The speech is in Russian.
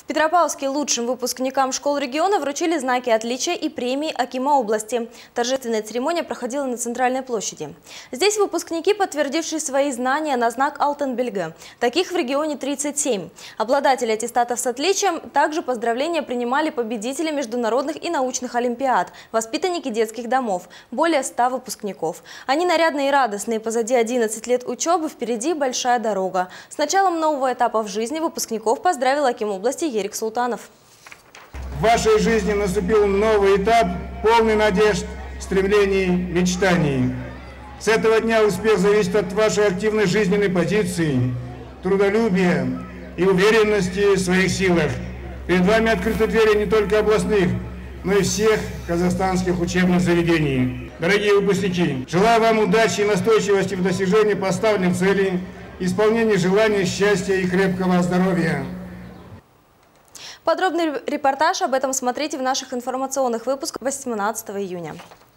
Петропавловске лучшим выпускникам школ региона вручили знаки отличия и премии Акима области. Торжественная церемония проходила на Центральной площади. Здесь выпускники, подтвердившие свои знания на знак Алтын Белгі. Таких в регионе 37. Обладатели аттестатов с отличием также поздравления принимали победители международных и научных олимпиад, воспитанники детских домов, более 100 выпускников. Они нарядные и радостные, позади 11 лет учебы, впереди большая дорога. С началом нового этапа в жизни выпускников поздравил Аким области Ерик Султанов. В вашей жизни наступил новый этап, полный надежд, стремлений, мечтаний. С этого дня успех зависит от вашей активной жизненной позиции, трудолюбия и уверенности в своих силах. Перед вами открыты двери не только областных, но и всех казахстанских учебных заведений. Дорогие выпускники, желаю вам удачи и настойчивости в достижении поставленных целей, исполнении желаний, счастья и крепкого здоровья. Подробный репортаж об этом смотрите в наших информационных выпусках 18 июня.